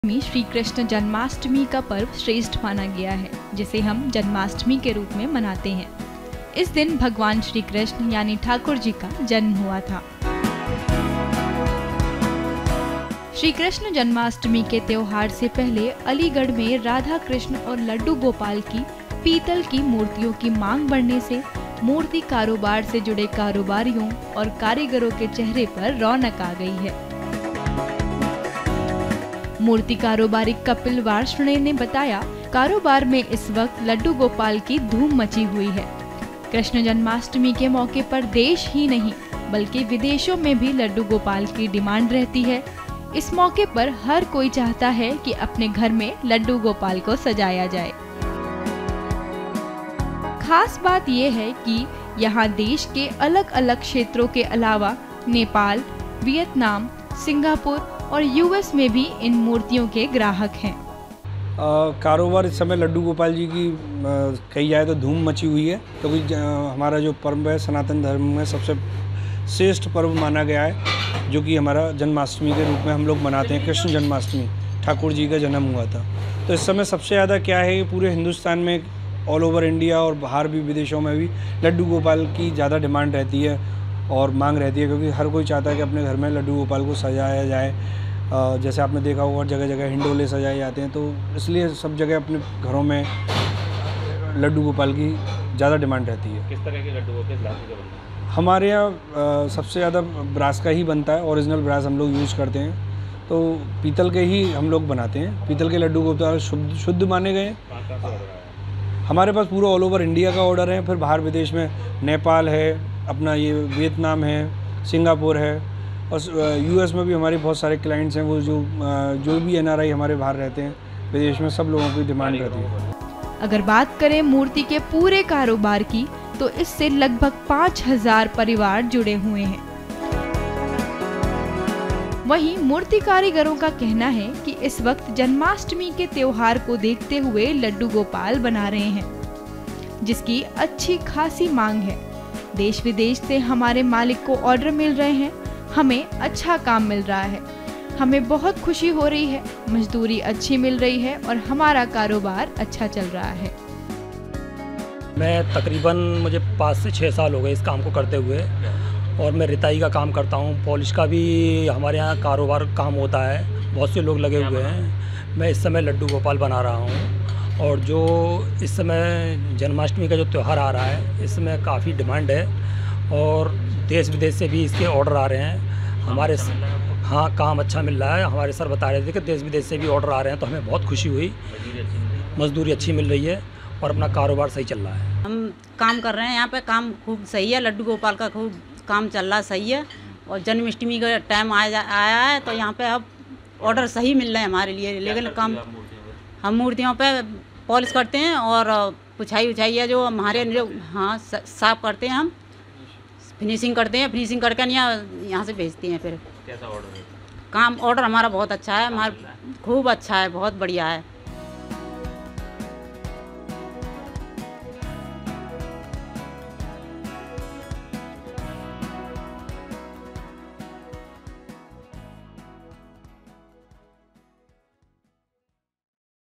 श्री कृष्ण जन्माष्टमी का पर्व श्रेष्ठ माना गया है, जिसे हम जन्माष्टमी के रूप में मनाते हैं। इस दिन भगवान श्री कृष्ण यानी ठाकुर जी का जन्म हुआ था। श्री कृष्ण जन्माष्टमी के त्योहार से पहले अलीगढ़ में राधा कृष्ण और लड्डू गोपाल की पीतल की मूर्तियों की मांग बढ़ने से मूर्ति कारोबार से जुड़े कारोबारियों और कारीगरों के चेहरे पर रौनक आ गई है। मूर्ति कारोबारी कपिल वार्ष्णेय ने बताया, कारोबार में इस वक्त लड्डू गोपाल की धूम मची हुई है। कृष्ण जन्माष्टमी के मौके पर देश ही नहीं बल्कि विदेशों में भी लड्डू गोपाल की डिमांड रहती है। इस मौके पर हर कोई चाहता है कि अपने घर में लड्डू गोपाल को सजाया जाए। खास बात यह है कि यहाँ देश के अलग अलग क्षेत्रों के अलावा नेपाल, वियतनाम, सिंगापुर और यूएस में भी इन मूर्तियों के ग्राहक हैं। कारोबार इस समय लड्डू गोपाल जी की कही जाए तो धूम मची हुई है, क्योंकि हमारा जो पर्व है सनातन धर्म में सबसे श्रेष्ठ पर्व माना गया है, जो कि हमारा जन्माष्टमी के रूप में हम लोग मनाते हैं। कृष्ण जन्माष्टमी, ठाकुर जी का जन्म हुआ था। तो इस समय सबसे ज़्यादा क्या है कि पूरे हिंदुस्तान में, ऑल ओवर इंडिया और बाहर भी विदेशों में भी लड्डू गोपाल की ज़्यादा डिमांड रहती है और मांग रहती है, क्योंकि हर कोई चाहता है कि अपने घर में लड्डू गोपाल को सजाया जाए। जैसे आपने देखा होगा जगह जगह हिंडोले सजाए जाते हैं, तो इसलिए सब जगह अपने घरों में लड्डू गोपाल की ज़्यादा डिमांड रहती है। किस तरह के लड्डू गोपाल बनते हैं? हमारे यहाँ सबसे ज़्यादा ब्रास का ही बनता है, ओरिजिनल ब्रास हम लोग यूज़ करते हैं, तो पीतल के ही हम लोग बनाते हैं। पीतल के लड्डू गोपाल शुद्ध माने गए। हमारे पास पूरा ऑल ओवर इंडिया का ऑर्डर है, फिर बाहर विदेश में नेपाल है, अपना ये वियतनाम है, सिंगापुर है, और यूएस में भी हमारे बहुत सारे क्लाइंट्स हैं। वो जो भी एनआरआई हमारे बाहर रहते हैं विदेश में, सब लोगों की डिमांड रहती है। अगर बात करें मूर्ति के पूरे कारोबार की, तो इससे लगभग 5000 परिवार जुड़े हुए हैं। वहीं मूर्ति कारीगरों का कहना है कि इस वक्त जन्माष्टमी के त्योहार को देखते हुए लड्डू गोपाल बना रहे हैं, जिसकी अच्छी खासी मांग है। देश विदेश से हमारे मालिक को ऑर्डर मिल रहे हैं, हमें अच्छा काम मिल रहा है, हमें बहुत खुशी हो रही है, मजदूरी अच्छी मिल रही है और हमारा कारोबार अच्छा चल रहा है। मैं तकरीबन मुझे 5 से 6 साल हो गए इस काम को करते हुए, और मैं रिताई का काम करता हूँ। पॉलिश का भी हमारे यहाँ कारोबार काम होता है, बहुत से लोग लगे हुए हैं। मैं इस समय लड्डू गोपाल बना रहा हूँ, और जो इस समय जन्माष्टमी का जो त्यौहार आ रहा है, इसमें काफ़ी डिमांड है और देश विदेश से भी इसके ऑर्डर आ रहे हैं हमारे। हाँ, काम अच्छा मिल रहा है। हमारे सर बता रहे थे कि देश विदेश से भी ऑर्डर आ रहे हैं, तो हमें बहुत खुशी हुई। मजदूरी अच्छी मिल रही है और अपना कारोबार सही चल रहा है। हम काम कर रहे हैं यहाँ पे, काम खूब सही है। लड्डू गोपाल का खूब काम चल रहा सही है, और जन्माष्टमी का टाइम आया है, तो यहाँ पे अब ऑर्डर सही मिल रहे हैं हमारे लिए। लेकिन काम हम मूर्तियों पे पॉलिश करते हैं और पुछाई उछाई है जो हमारे जो साफ करते हैं, हम फिनिशिंग करते हैं। फिनिशिंग करके यहाँ से भेजते हैं। फिर कैसा ऑर्डर है? काम ऑर्डर हमारा बहुत अच्छा है, हमारा खूब अच्छा है, बहुत बढ़िया है।